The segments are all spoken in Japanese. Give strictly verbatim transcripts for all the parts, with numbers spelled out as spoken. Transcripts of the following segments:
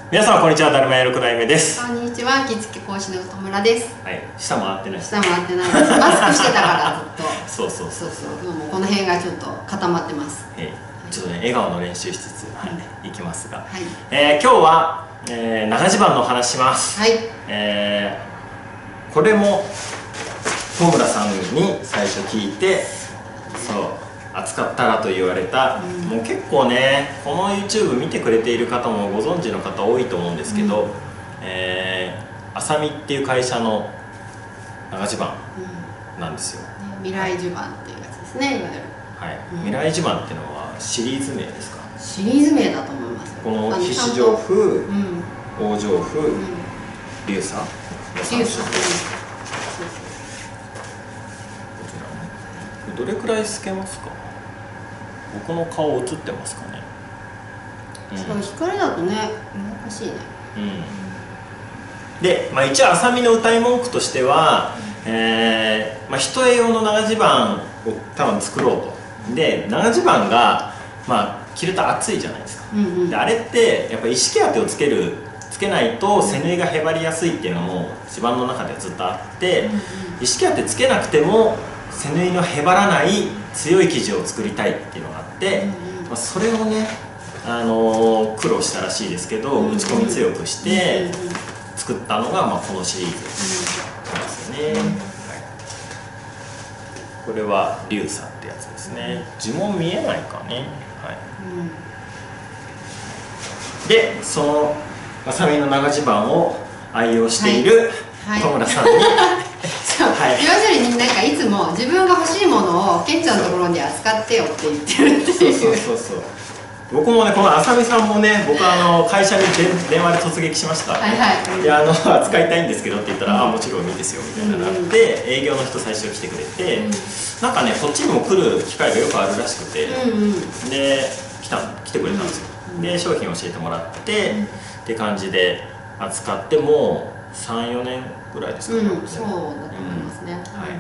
皆様こんにちは、だるま屋ろく代目です。 こんにちは、着付け講師の戸村です。 はい、下回ってない。 下回ってないです。マスクしてたからずっと。 そうそうそうそうそう。もうこの辺がちょっと固まってます。 はい、ちょっとね、笑顔の練習しつつ、はい、いきますが、 はい、 えー、今日は、えー、長襦袢のお話します。 はい。 えー、これも戸村さんに最初聞いて、そう。扱ったらと言われた、うん、もう結構ねこの YouTube 見てくれている方もご存知の方多いと思うんですけど、うん、えー、あさみっていう会社の長襦袢なんですよ、 うんね、未来襦袢っていうやつですね、いわゆる。 はい、うん、未来襦袢っていうのはシリーズ名ですか？ シリーズ名だと思います。 この菱状風、うん、王状風、うん、流砂のさんしょく。どれくらい透けますか？僕の顔映ってますかね。 うん、そう光だとね難しいね。 うん、で、まあ、一応あさみの歌い文句としては、うん、えーまあ、一重用の長襦袢を多分作ろうと。で長襦袢が、まあ、着ると暑いじゃないですか。うん、うん、であれってやっぱり意識当てをつけるつけないと背縫いがへばりやすいっていうのも襦袢の中でずっとあって、うん、うん、意識当てつけなくても背縫いのへばらない強い生地を作りたいっていうのがあって、うん、まあ、それをね、あのー、苦労したらしいですけど、うん、打ち込み強くして作ったのが、まあ、このシリーズなんですよね、うん、はい、これは流砂ってやつですね。呪文見えないかね、はい、うん、でそのあさみの長襦袢を愛用している戸村さんに、はいはい、要するになんかいつも自分が欲しいものをケンちゃんのところに扱ってよって言ってるっていう。 そうそうそうそう。僕もね、このあさみさんもね、僕あの会社に電話で突撃しました。はいはい。で、あの扱いたいんですけどって言ったら、うん、あ、もちろんいいですよみたいななって、営業の人最初来てくれて、うん、なんかね、こっちにも来る機会がよくあるらしくて、うん、うん、で来た来てくれたんですよ。うん、で商品教えてもらって、うん、って感じで扱ってもうさん、よねんぐらいですかね。 うん、そうだと思いますね。 うん、はい。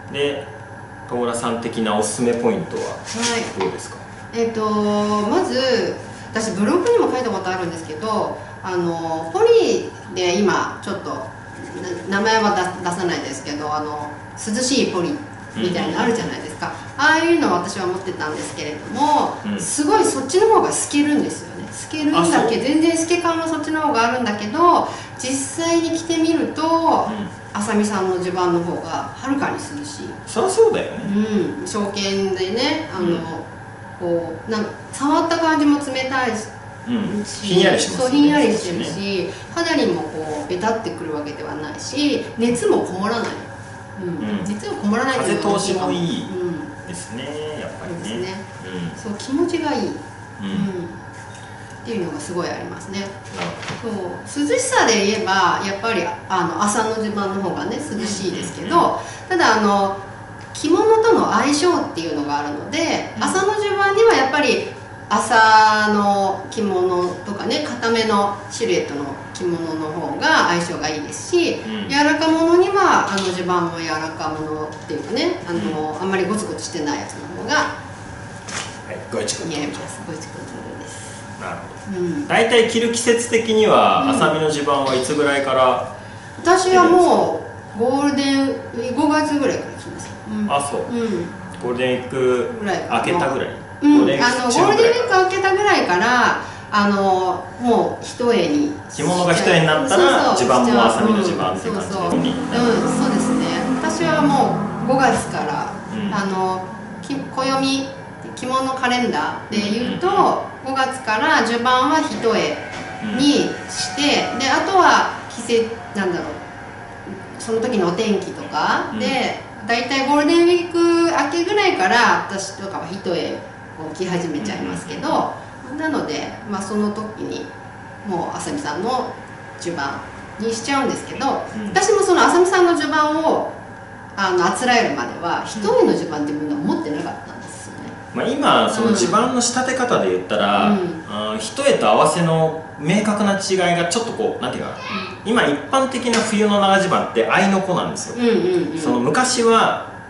で、戸村さん的なおすすめポイントはどうですか？はい、 えっとまず私ブログにも書いたことあるんですけど、あのポリで今ちょっと名前は出さないですけど、あの涼しいポリみたいなのあるじゃないですか。うん、ああいうのを私は持ってたんですけれども、うん、すごいそっちの方が透けるんですよね。透けるんだけど全然透け感はそっちの方があるんだけど、実際に着てみると、あさみさんの襦袢の方がはるかに涼しい。 そりゃそうだよね。 うん、証券でね、あの、うん、こうなんか触った感じも冷たいし、 うん、ひんやりしますね。 そう、ひんやりしてるし、肌にもこうベタってくるわけではないし、熱もこもらない。うん、うん、実はこもらないっていうのは風通しもいいですね、うん、やっぱりね。ですね。 うん、そう気持ちがいい。うん。うんっていうのがすごいありますね。そう涼しさで言えばやっぱりあの朝の襦袢の方がね涼しいですけど、ただあの着物との相性っていうのがあるので、うん、朝の襦袢にはやっぱり朝の着物とかね固めのシルエットの着物の方が相性がいいですし、うん、柔らかものにはあの襦袢も柔らかものっていうかね、あの、うん、あんまりゴツゴツしてないやつの方がごいちくん似合います。ごいちくんなるほど。うん、大体着る季節的には、あさみの襦袢はいつぐらいから？ 私はもうゴールデンごがつぐらいから着ます。うん、 あ、そう。うん、ゴールデンウィーク明けたぐらい。 うん、ゴールデンウィーク明けたぐらいからあのもう一重に着物が一重になったら襦袢もあさみの襦袢って感じになる。 うん、そうですね。私はもうごがつから、うん、あの暦着物カレンダーでいうとごがつから襦袢は一重にして、であとは季節なんだろう、その時のお天気とかで、だいたいゴールデンウィーク明けぐらいから私とかは一重を着始めちゃいますけど、なので、まあ、その時にもうあさみさんの襦袢にしちゃうんですけど、私もそのあさみさんの襦袢をあのあつらえるまでは一重の襦袢っていうものは持ってなかったんです。 まあ今その襦袢の仕立て方で言ったら、うん、あ一重と合わせの明確な違いがちょっとこうなんていうかな、うん、今一般的な冬の長襦袢って合いの子なんですよ。その昔は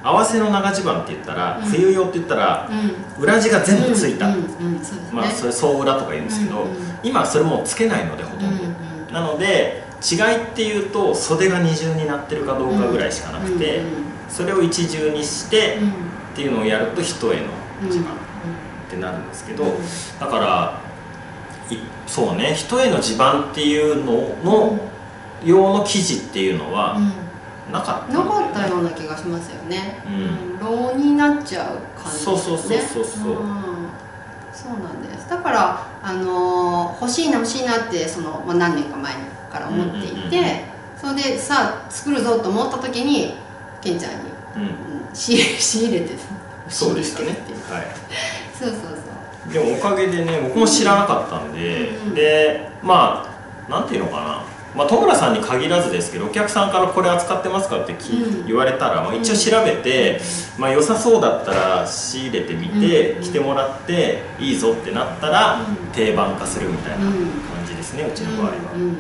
合わせの長襦袢って言ったら、うん、冬用って言ったら、うん、裏地が全部ついた、まあそれ総裏とか言うんですけど、うんうん、今それもうつけないのでほとんど、うんうん、なので違いっていうと袖が二重になってるかどうかぐらいしかなくて、うんうん、それを一重にしてっていうのをやると一重の襦袢ってなるんですけど、だからそうね、一重の襦袢っていうのの用の生地っていうのは、うん、なかった、 ね、なかったような気がしますよね。ロー、うん、になっちゃう感じですね。 そうそうそうそうそう、うん、 そうなんです。だからあのー、欲しいな欲しいなってその、まあ、何年か前から思っていて、うんうんうん、それでさあ作るぞと思った時にケンちゃんに、うん、仕入れてそうでしたね。はい。 そうそうそう。 でもおかげでね、僕も知らなかったんで、うん、でまあなんていうのかな、まあ、戸村さんに限らずですけど、お客さんからこれ扱ってますかってき、うん、言われたら、まあ、一応調べて、うん、まあ良さそうだったら仕入れてみて、うん、着てもらっていいぞってなったら、うん、定番化するみたいな感じですね、うちの場合は。うんうん、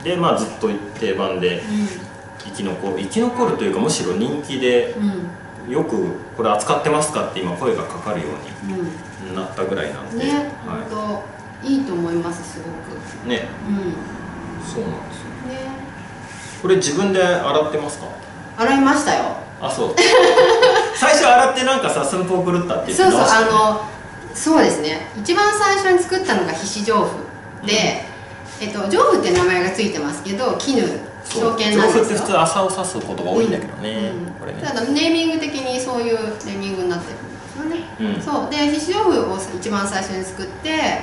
でまあずっと定番で生き残る生き残るというか、むしろ人気で、よくこれ扱ってますかって今声がかかるように。うんなったぐらいなんで、 ね、はい、本当いいと思いますすごくね、うん、そうなんですよね。これ自分で洗ってますか？ 洗いましたよ。 あ、そう最初洗ってなんかさ寸法狂ったって言ってましたね。そうそう、 あのそうですね、一番最初に作ったのが皮脂上布で、うん、えっと上布って名前がついてますけど絹証券なんですよ。 上布って普通麻を指すことが多いんだけどね、うんうん、これね。 ただネーミング的にそういうネーミングになってる。うん、そうで皮脂上布を一番最初に作って、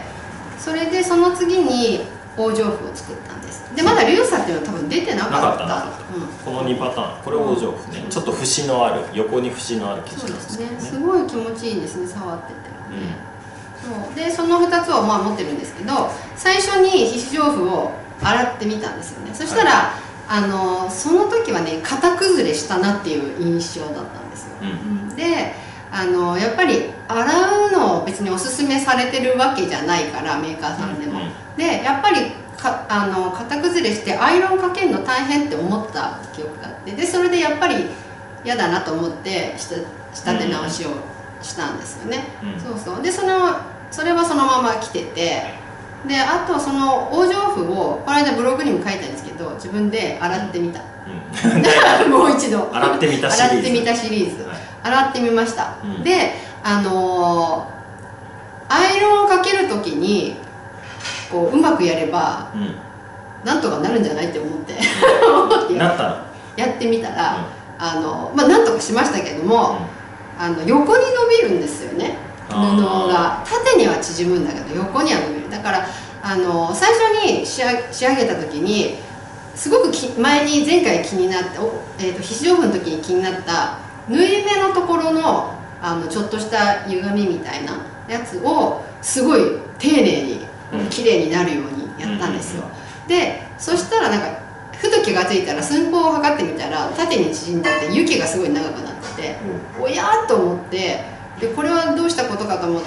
それでその次に大上布を作ったんです。でまだ流砂っていうのは多分出てなかった。なかったなかった、うん、このにパターン、これ大上布ね、うん、ちょっと節のある横に節のある生地なんですけどね。そうですね、すごい気持ちいいんですね、触ってて、うん、そうでそのふたつをまあ持ってるんですけど、最初に皮脂上布を洗ってみたんですよね。そしたら、はい、あのその時はね型崩れしたなっていう印象だったんですよ、うん、であのやっぱり洗うのを別におすすめされてるわけじゃないから、メーカーさんでも、うんうん、でやっぱりかあの型崩れしてアイロンかけるの大変って思った記憶があって、でそれでやっぱり嫌だなと思って仕立て直しをしたんですよね、うん、そうそうでそのそれはそのまま着てて、であとその大上布をこの間ブログにも書いたんですけど、自分で洗ってみた、うん、もう一度洗ってみたシリーズ、 洗ってみたシリーズ、はい、洗ってみました、うん、であのー、アイロンをかける時にこううまくやれば、うん、なんとかなるんじゃないって思ってなったのやってみたら、うん、あのまあなんとかしましたけども、うん、あの横に伸びるんですよね、布が縦には縮むんだけど横には伸びる。だからあの最初に仕上仕上げた時にすごくき前に前回気になって、えー、と皮脂上布の時に気になった縫い目のところのあのちょっとした歪みみたいなやつをすごい丁寧に綺麗になるようにやったんですよ。でそしたらなんかふと気がついたら寸法を測ってみたら縦に縮んでて雪がすごい長くなってて、おやーっと思って、でこれはどうしたことかと思って、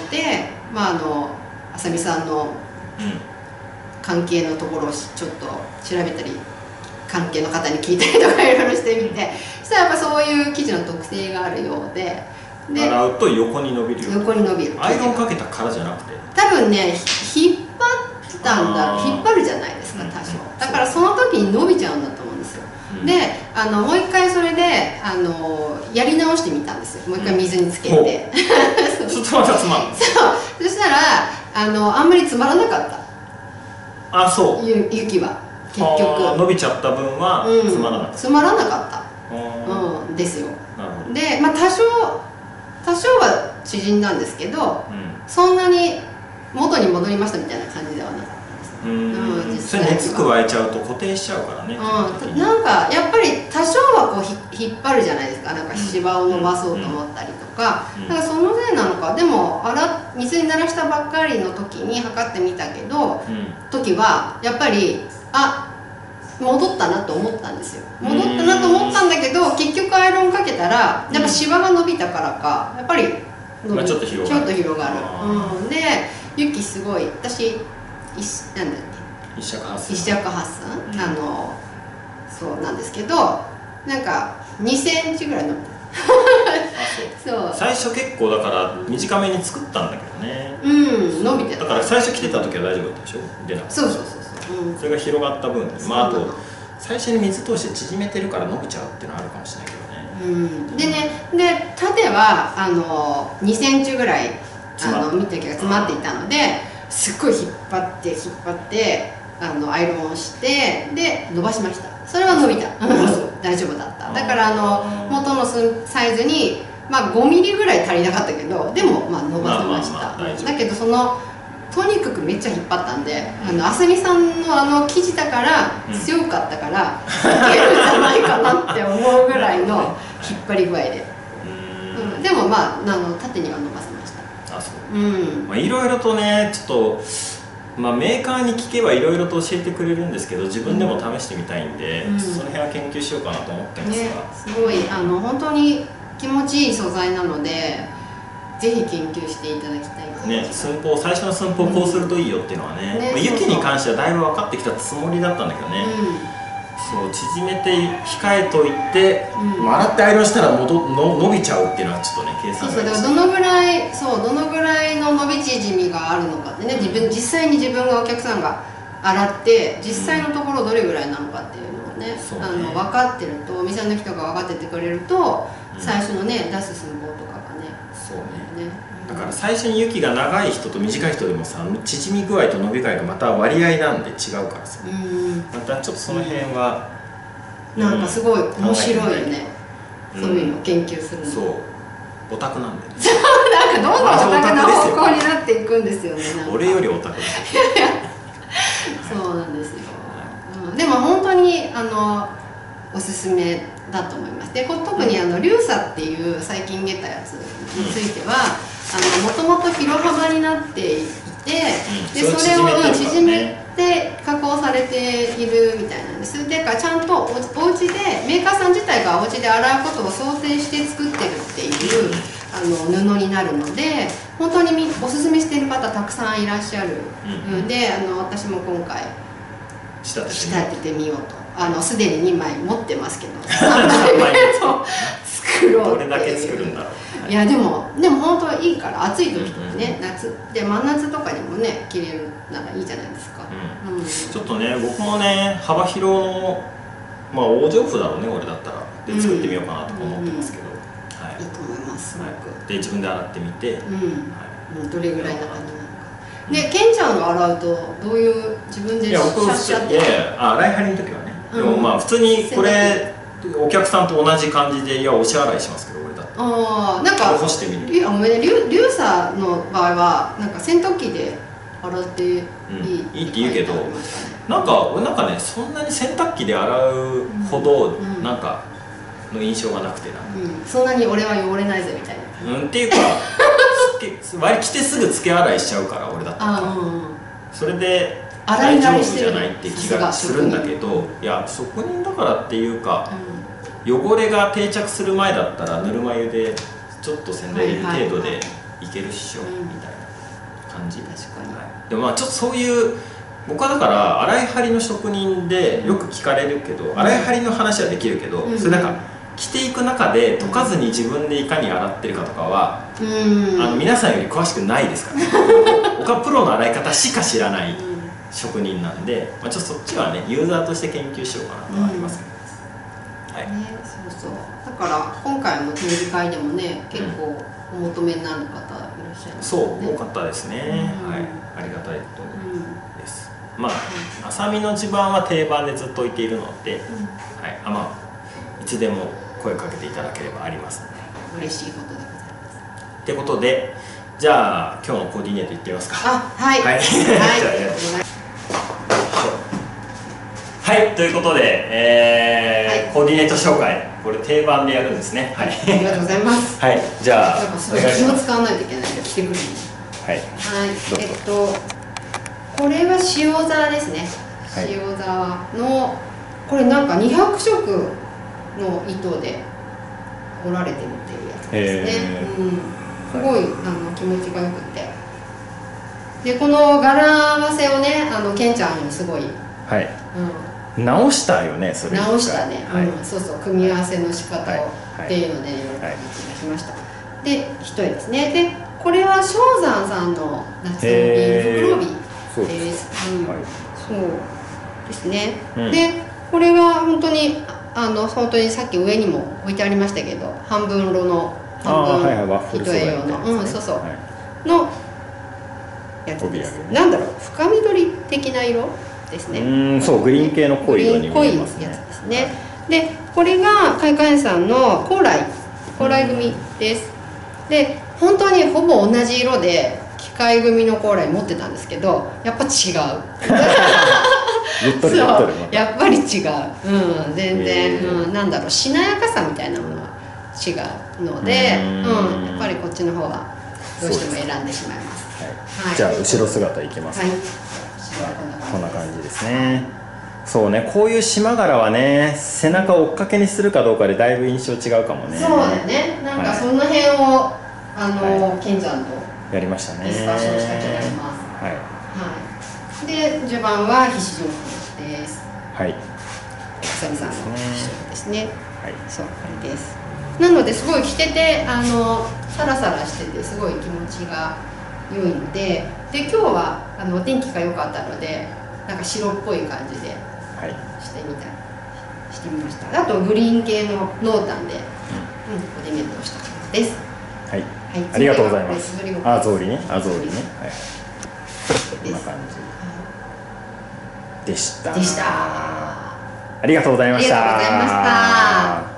まあ、あのあさみさんの関係のところをちょっと調べたり関係の方に聞いたりとかいろいろしてみて、そしたらやっぱそういう生地の特性があるようで、で洗うと横に伸びるよ。 横に伸びる。 アイロンかけたからじゃなくて多分ね引っ張ったんだ引っ張るじゃないですか多少、うん、だからその時に伸びちゃうんだと思うんですよ、うん、であのもう一回それであのやり直してみたんですよ。もう一回水につけて、 うん、ちょっとまた詰まる。 そうそしたらあのあんまり詰まらなかった。 あ、そう雪は結局伸びちゃった分は詰まらなかった、うん、 詰まらなかった、うん、ですよ。で、まあ、多少多少は縮んだんですけど、うん、そんなに元に戻りましたみたいな感じではなかったです。うん、 実際それ熱加えちゃうと固定しちゃうからね、 うん、なんかやっぱり多少はこうひ引っ張るじゃないですか。なんか芝を伸ばそうと思ったりとか、うん、だからそのせいなのか。でも洗水に慣らしたばっかりの時に測ってみたけど、うん、時はやっぱりあ戻ったなと思ったんですよ。戻ったなと思ったんだけど、結局アイロンかけたらやっぱシワが伸びたからかやっぱりまあちょっと広がる。 ちょっと広がる。うん、で雪すごい私一なんだっけ一尺八寸一尺八寸、うん、あのそうなんですけどなんかにセンチぐらい伸びたそう最初結構だから短めに作ったんだけどね。 うん伸びてた。 だから最初着てた時は大丈夫だったでしょ。出なかった。 そうそうそうそう、うん、 それが広がった分、まああと最初に水通して縮めてるから伸びちゃうっていうのはあるかもしれないけどね。 うん、でね、で縦はあのにセンチぐらいあの見てが詰まっていたので、すっごい引っ張って引っ張ってあのアイロンをしてで伸ばしました。それは伸びた大丈夫だった。だからあの元のサイズにまあごミリぐらい足りなかったけど、でもまあ伸ばせました。だけどそのとにかくめっちゃ引っ張ったんで、あのあすみさんのあの生地だから強かったから、いけるんじゃないかなって思うぐらいの引っ張り具合で、うん、でもまああの縦には伸ばせました。 あ、そう、うん、まあいろいろとねちょっと、まあ、メーカーに聞けばいろいろと教えてくれるんですけど、自分でも試してみたいんで、うん、その辺は研究しようかなと思ってますが、ね、 すごいあの本当に気持ちいい素材なのでぜひ研究していただきたいね。寸法、最初の寸法こうするといいよっていうのはね、うんね、まあ、雪に関してはだいぶ分かってきたつもりだったんだけどね、うん、そう縮めて控えといて、うん、洗ってアイロンしたらもどの伸びちゃうっていうのはちょっとね計算がそうそう、だからどのぐらいそうどのぐらいの伸び縮みがあるのかってね、自分実際に自分がお客さんが洗って実際のところどれぐらいなのかっていうのをね、うん、あの分かってると、お店の人が分かっててくれると、うん、最初のね出す寸法とかがね、 そうね、ね、だから最初に雪が長い人と短い人でもさ、縮み具合と伸び具合がまた割合なんで違うからさ、うん、またちょっとその辺は、 うん、なんかすごい面白いよね、うん、そういうのを研究するの、 そうオタクなんで、ね、 なんかどんどんオタクの方向になっていくんですよね。 俺よりオタクそうなんですよ、うん、でも本当にあのおすすめだと思います。で特にあのリューサっていう最近出たやつについては、もともと広幅になっていて、うん、でそれを縮めて加工されているみたいなんです。でかちゃんとおお家でメーカーさん自体がお家で洗うことを想定して作ってるっていうあの布になるので、本当におすすめしている方たくさんいらっしゃるので、あの私も今回仕立ててみようと。あのすでににまい持ってますけどさんまい作ろうっていう。 どれだけ作るんだろう。いやでもでも本当はいいから、暑い時とかね、夏で真夏とかにもね着れるならいいじゃないですか、 うんうん、ちょっとね僕もね幅広のまあ大丈夫だろうね俺だったらで作ってみようかなとか思ってますけど、 うん、はい、いいと思いますすごく、 はい、で自分で洗ってみて、うん、 はい、どれぐらいな感じなのか。でケンちゃんが洗うとどういう自分でシャッシャッて、いやいやあ洗い張りの時はね、でもまあ普通にこれお客さんと同じ感じでいや押し洗いしますけど俺だって。 ああなんか干してみる。 リュリューサーの場合はなんか洗濯機で洗っていい、うん、 いいって言うけど、なんか俺なんかねそんなに洗濯機で洗うほどなんかの印象がなくてな、 うんうん、そんなに俺は汚れないぜみたいな、うん、っていうか割り着てすぐつけ洗いしちゃうから俺だったら、うん、それで大丈夫じゃないって気がするんだけど、いや職人だからっていうか、うん、汚れが定着する前だったらぬるま湯でちょっと洗剤入れる程度でいけるっしょ、うん、みたいな感じ。 確かに、 はい、でもまあちょっとそういう僕はだから洗い張りの職人でよく聞かれるけど、うん、洗い張りの話はできるけど、うん、それなんか着ていく中で溶かずに自分でいかに洗ってるかとかは、うん、あの皆さんより詳しくないですからね僕はプロの洗い方しか知らない職人なんで、まあ、ちょっとそっちはねユーザーとして研究しようかなとはありますけど、 うん、はい、ね、そうそうだから今回の展示会でもね結構お求めになる方いらっしゃいますね。 そう多かったですね、うん、はい、ありがたいことにです、うん、まあ麻美の地盤は定番でずっと置いているので、うん、はい、あまあいつでも声かけていただければありますので嬉しいことでございます。 ってことでじゃあ今日のコーディネートいってみますか。 あ、はい、はい、はい、 はい、ということで、えーはい、コーディネート紹介これ定番でやるんですね。はい、 ありがとうございます。 はい、じゃあすごい気を使わないといけないので来てくる。 はい、はい、 えっとこれは塩沢ですね、はい、塩沢のこれなんかにひゃくしょくの糸で織られてるっていうやつですね、うん、すごいあの気持ちがよくて、でこの柄合わせをねあのケンちゃんにすごい、 はい、うん、直したよねそれ直したね、はい、うん、そうそう組み合わせの仕方を、はい、 っていうので、はい、いろいろと出しました。で一重ですね。でこれは蕭山さんの夏のビール袋帯です。そうですね、うん、でこれは本当にあの本当にさっき上にも置いてありましたけど、半分色の半分一重用の、うん、そうそう、はい、のやつです。なんだろう、深緑的な色ですね。 うん、そう、グリーン系の濃い色に見えますね。 濃いやつですね。でこれが開花園さんの高麗高麗組です。で本当にほぼ同じ色で機械組の高麗持ってたんですけど、やっぱ違う言っとる言っとる、 やっぱり違う、うん、全然、うん、なんだろう、しなやかさみたいなものは違うので、うん、やっぱりこっちの方はどうしても選んでしまいます。 はい、じゃあ後ろ姿いきますか。はい、こんな感じですね。そうね、こういう島柄はね、背中を追っかけにするかどうかでだいぶ印象違うかもね。 そうだね、なんかその辺を、あの金ちゃんとやりましたね。 ディスカッションした気がします。はい、はい、で序盤は必死状況です。 はい、 久々の必勝ですね。はい、そう、これです。なのですごい着てて、あのサラサラしててすごい気持ちが良いので、で今日はあのお天気が良かったので、なんか白っぽい感じでしてみた、はい、してみました。あとグリーン系の濃淡で、うん、コーディネートをしたものです。 はい、はい、ありがとうございます。あ、草履ね、あ、草履ね、はい、こんな感じでした。 でした。 ありがとうございました。 ありがとうございました。